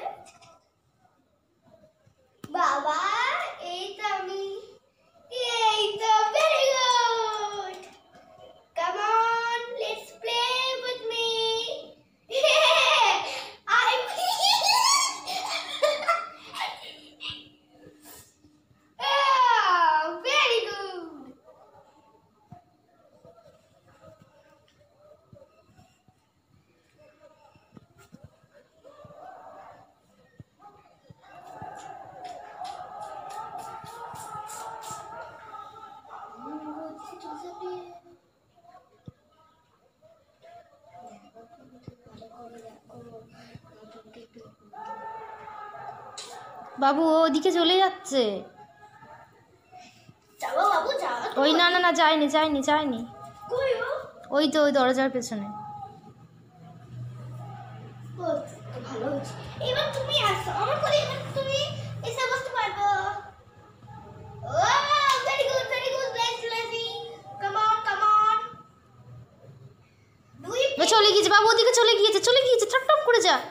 বাবা এই তো আমি এই তো very good come on let's play with me I oh, very good বাবু ও ওদিকে চলে যাচ্ছে। যাও বাবু যাও ওই না না না যায়নি যায়নি যায়নি কই ও ওই তো ওই দরজার পেছনে। ও তো ভালো হচ্ছে এবার তুমি আসো আমার কোলে এবার তুমি এসে বসতে পারবো ও very good let's lazy come on দুই ও চলে গিয়েছে বাবু ওদিকে চলে গিয়েছে টপ টপ করে যা।